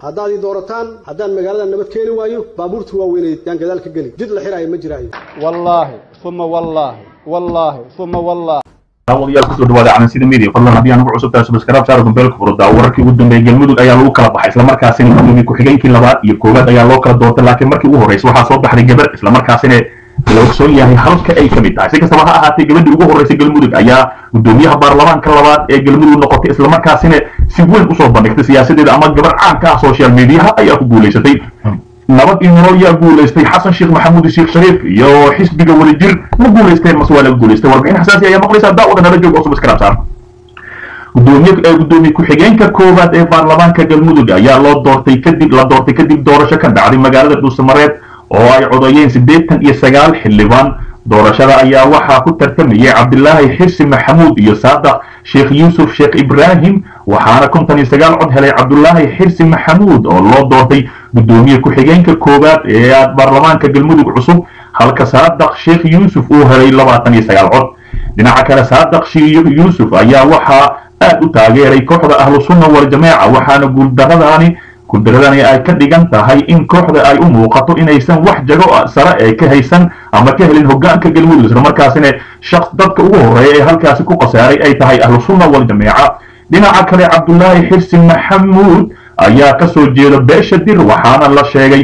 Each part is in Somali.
haddaad doorataan haddaan magaalada nabad keeni waayo baabuurtu waa weyneed yaan gadaal ka geli jid la xiraayo ma jiraayo wallaahi thumma wallaahi awalyaal kusoo dhawaada calansida media fadlan haddii aan ugu cusub tahay subscribe saar gombeelka furada wararkii ugu dambeeyay galmudug ayaa lagu kala baxay isla markaasina gudoomiye ku-xigeenkii labaad iyo koowaad ayaa loo kala doortay laakiin markii ugu horeysay waxaa soo baxday gabar isla markaasina la ogsoon yahay halka ay ka mid tahay si kastaba ha ahaatee gabadhii ugu horeysay galmudug ayaa gudoomiyaha baarlamaanka labaad ee galmudug noqotay isla markaasina si weyn usoo bandhigtay siyaasadeeda ama gabar caanka ah social mediaha ayaa ku guuleysatay nabad iyo nolol yaa guuleystay xasan sheekh maxamuud sheekh shariif iyo xisbiga wadajir ma guuleysteen mase waa laga guuleystay warbixin xasaasi ayaa maqlaysaa daawada nala joog oo subscribe saar gudoomiye ku-xigeenka koowaad ee baarlamaanka galmudug ayaa la doortay kadib doorasho ka dhacday magaalada dhuusamareed oo ay codeeyeen 89 xildhibaan doorashada ayaa waxaa ku tartamayay cabdilaahi xirsi maxamuud iyo saadaq sheekh yuusuf sheekh ibraahim waxaana 59 cod helay cabdilaahi xirsi maxamuud oo loo doortay gudoomiye ku-xigeenka koowaad ee baarlamaanka galmudug cusub halka saadaq sheekh yuusuf uu helay 29 cod dhinaca kale saadaq sheekh yuusuf ayaa waxaa aad u taageeray kooxda ahlu sunna wal jameeca waxaana guuldaradani ay ka dhigan tahay in kooxda ay u muuqato inaysan wax jago sare ee ka haysan ama ka helin hogaanka galmudug isla markaasina shaqs dadka ugu horeeya ee halkaasi ku qasaaray ay tahay ahlu sunna wal jameeca dhinaca kale cabdulaahi xirsi maxamuud ayaa ka soo jeeda beesha dir waxaana la sheegay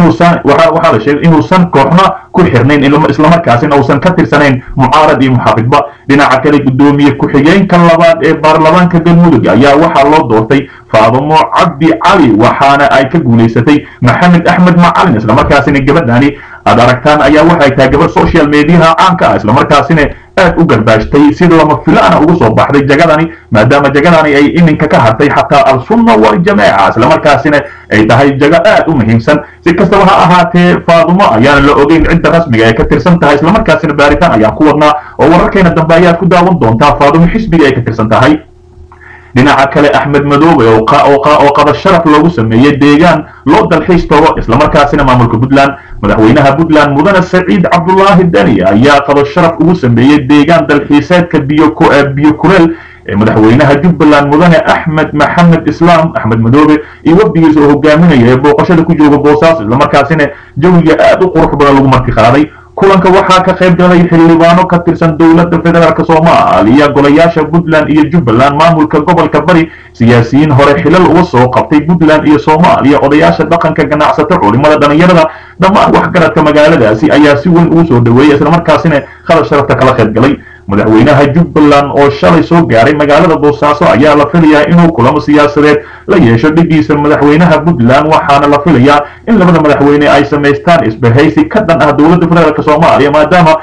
inuusan kooxna ku xirnayn isla markaasina uusan ka tirsanayn mucaarad iyo muxaafidba dhinaca kale gudoomiye ku-xigeenka labaad ee baarlamaanka galmudug ayaa waxaa loo doortay faadimo cabdi cali waxaana ay ka guuleysatay maxamed axmed macalin isla markaasina gabadhani aad aragtaan ayaa waxay tahay gabar social mediaha caanka ah isla markaasina aad u garbaashtay sida lama filaana ugu soo baxday jagadani maadaama jagadani ay iminka ka hartay xataa al-sunna wal jameeca isla markaasina ay tahay jago aad u muhiimsan si kastaba ha ahaatee faadimo ayaana la ogeyn cidda rasmiga ee ka tirsan tahay isla markaasina baaritaan ayaan ku wadnaa oo wararkeena dambe ayaad ku daawan doontaa faadimo xisbiga ay ka tirsan tahay dhinaca kale axmed madoobe oo qada sharaf loogu sameeyey deegaan loo dalxiis tago isla markaasina maamulka puntland madaxweynaha puntland mudane saciid cabdulaahi dani ayaa qado sharaf ugu sameeyey deegaan dalxiiseedka biyo kuleel ee madaxweynaha jubbaland mudane axmed maxamed islaam axmed madoobe iyo wafdigiisa oo hogaaminaya ee booqashada ku jooga boosaaso isla markaasina jawiga aad u qurux badan lagu marti qaaday kulanka waxaa ka qayb galay xildhibaano ka tirsan dowladda federaalk soomaaliya golayaasha puntland iyo jubbaland maamulka gobolka bari siyaasiyiin hore xilal uga soo qabtay puntland iyo soomaaliya odayaasha dhaqanka ganacsato culimada dhalinyarada dhammaan waxgaradka magaaladaasi ayaa si weyn ugu soo dhaweeyay isla markaasina qalab sharafta kala qayb galay madaxweynaha jubbaland oo shalay soo gaaray magaalada boosaaso ayaa la filayaa inuu kulamo siyaasadeed la yeesho dhigiisa madaxweynaha puntland waxaana la filayaa in labada madaxweyne ay samaystaan isbahaysi ka dhan ah dowladda federaalk soomaaliya maadaama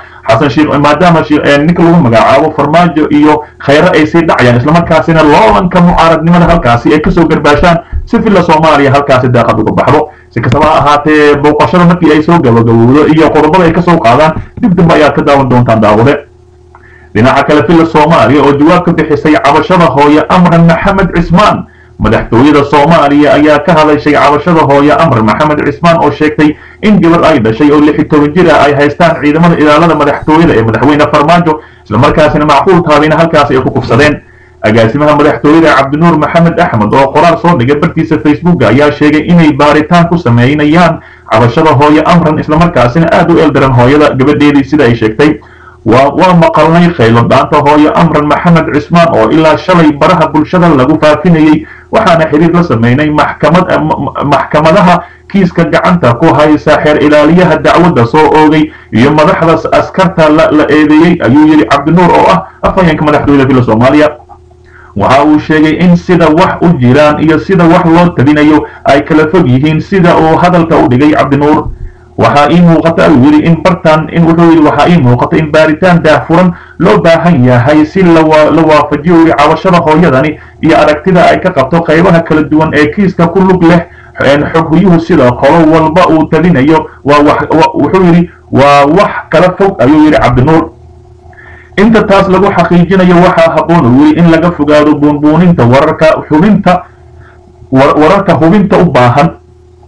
ninka lagu magacaabo farmaajo iyo khayre ay sii dhacayaan isla markaasina loolanka mucaaradnimada halkaasi ay kasoo garbaashaan si filla soomaaliya halkaasi daaqad uga baxdo si kastaba ha ahaatee booqashada markii ay soo gabagabowdo iyo qodobada ay kasoo qaadaan dib dambe ayaad ka daawan doontaan daawade dhinaca kale filla soomaaliya oo jawaab ka bixisay cabashada hooye amran maxamed cismaan madaxtooyada soomaaliya ayaa ka hadashay cabashada hooye amran maxamed cismaan oo sheegtay in gabar ay dhashay oo 16 jir ah ay haystaan ciidamada ilaalada madaxtooyada ee madaxweyne farmaajo isla markaasina macquul taabina halkaas ay ku kufsadeen agaasimaha madaxtooyada cabdinuur maxamed axmed oo qoraal soo dhigay bartiisa facebook ayaa sheegay inay baaritaan ku sameynayaan cabashada hooye amran isla markaasina aad u eeldaran hooyada gabadheedii sida ay sheegtay waa maqalnay khaylo dhaanta hooyo amran maxamed cismaan oo ilaa shalay baraha bulshada lagu faafinayay waxaana xiriir la sameynay maxkamadaha kiiska gacanta ku haysa xeer ilaaliyaha dacwadda soo oogay iyo madaxda askarta la eedeeyey ayuu yidhi cabdinuur oo ah afhayeenka madaxtooyada filla soomaaliya waxa uu sheegay in sida wax u jiraan iyo sida wax loo tabinayo ay kala fog yihiin sida uu hadalka u dhigay cabdinuur waxaa ii muuqata ayuu yidhi waxaa ii muuqata in baaritaan daahfuran loo baahan yahay si la waafajiyo weli cabashada hooyadani iyo aragtida ay ka qabto qaybaha kala duwan ee kiiska ku lug leh xoghuyuhu sida qolo walba uu tabinayo wuxuu yidhi waa wax kala fog ayuu yidhi cabdinuur inta taas lagu xaqiijinayo waxaa habboon uu yidhi in laga fogaado buunbuuninta wararka hubinta u baahan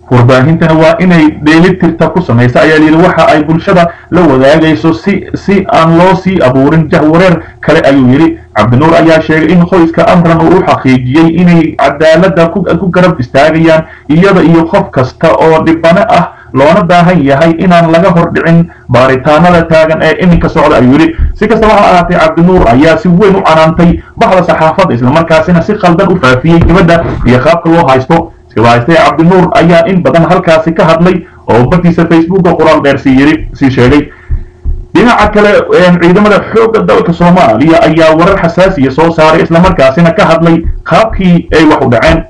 warbaahintana waa inay dheelitirta ku samaysa ayaa yidhi waxa ay bulshada la wadaagayso si aan loo sii abuurin jahwareer kale ayuu yidhi cabdinuur ayaa sheegay in qoyska amran uu u xaqiijiyey inay cadaaladda ku garab istaagayaan iyada iyo qof kasta oo dhibano ah loona baahan yahay inaan laga hordhicin baaritaanada taagan ee iminka socda ayuu yidhi si kastaba ha ahaatee cabdinuur ayaa si weyn u canaantay baxda saxaafadda islamarkaasina si khaldan u faafiyey gabadha iyo qaabka loo haysto sibaastay cabdinuur ayaa in badan halkaasi ka hadlay oo bartiisa facebooka qoraal dheer sii sheegay dhinaca kale ciidamada xoogga dalka Soomaaliya ayaa warar xasaasiya soo saaray islamarkaasina ka hadlay qaabkii ay wax u dhaceen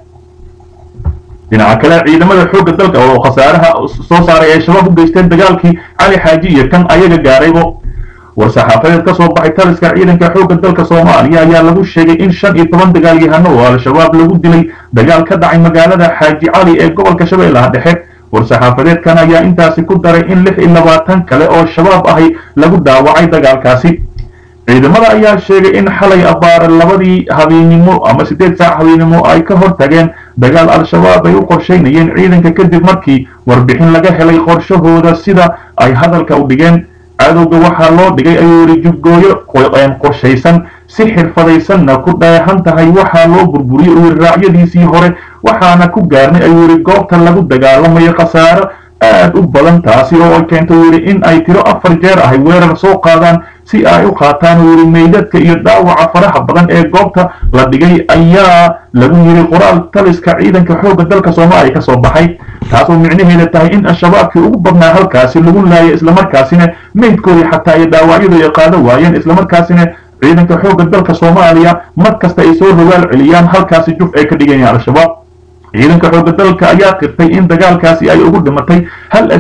dhinaca kale ciidamada xoogga dalka oo khasaaraha soo saaray ay shabaab u geysteen dagaalkii cali xaaji iyo kan ayaga gaaraybo war-saxaafadeed ka soo baxay taliska ciidanka xoogga dalka Soomaaliya ayaa lagu sheegay in 15 dagaalyahano oo al-shabaab lagu dilay dagaal ka dhacay magaalada xaaji cali ee gobolka Shabeellaha Dhexe war-saxaafadeedkan ayaa intaasi ku daray in 26 kale oo shabaab ahi lagu daawacay dagaalkaasi ciidamada ayaa sheegay in xalay abaar labadii habeenimo ama 8 saac habeenimo ay ka hortageen dagaal al-shabaab ay u qorsheynayeen ciidanka kadib markii warbixin laga helay qorshahooda sida ay hadalka u dhigeen cadowga waxaa loo dhigay ayuu yidhi jubgooyo qorshaysan si xirfadaysanna ku dheehan tahay waxaa loo burburiyey uu raacyadiisii hore waxaana ku gaarnay ayuu yidhi goobta lagu dagaalamayo khasaaro aad u badan taasi oo ay keento uu yidhi in ay tiro 4 jeer ahay weerar soo qaadaan si ay u qaataan uu yidhi meydadka iyo dhaawaca faraha badan ee goobta la dhigay ayaa lagu yidhi qoraal taliska ciidanka xoogga dalka Soomaaliya ka soo baxay taasoo micnaheedu tahay in al-shabaabkii ugu badnaa halkaasi lagu laayay islamarkaasina meydkoodii xataa ay dhaawacyadu ay qaado waayeen islamarkaasina ciidanka xoogga dalka Soomaaliya mar kasta ay soo rogaal celiyaan halkaasi juf ay ka dhigayaan al-shabaab ciidanka xoogga dalka ayaa qirtay in dagaalkaasi ay ugu dhimatay hal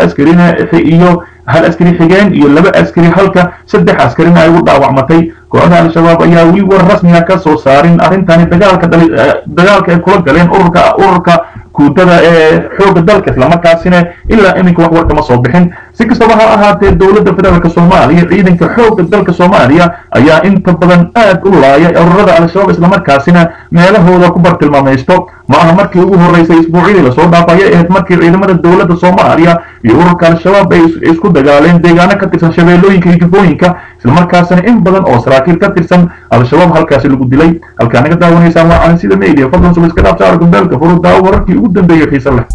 askari xigeen iyo 2 askari halka 3 askarina ay ugu dhaawacmatay kooxda al-shabaab ayaa weli war rasmi ah ka soo saarin arintani dagaalka ay kula galeen ururka kuutada ee xoogga dalka islamarkaasina ilaa iminka wax war kama soo bixin si kastaba ha ahaatee dowladda federaalka Soomaaliya ciidanka xoogga dalka Soomaaliya ayaa inta badan aad u laayay ururada al-shabaab islamarkaasina meelahooda ku bartilmaamaysto maaha markii ugu horeysay isbuucii la soo dhaafay ee markii ciidamada dowladda Soomaaliya iyo ururka al-shabaab ay isku dagaaleen deegaano ka tirsan shabeellooyinka iyo jubbooyinka islamarkaasina in badan oo saraakiil ka tirsan al-shabaab halkaasi lagu dilay halka naga daawanaysan waa aan sida media fadlan soo iska dhaafsaar gumbalka furudda wararkii ugu dambeeyay xiiso leh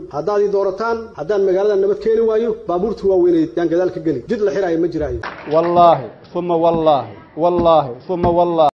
haddaad ii doorataan haddaan magaalada nabad keeni waayo baabuurta waaweyneed yaan gadaal ka geli jid la xiraayo ma jiraayo والله ثم والله والله ثم والله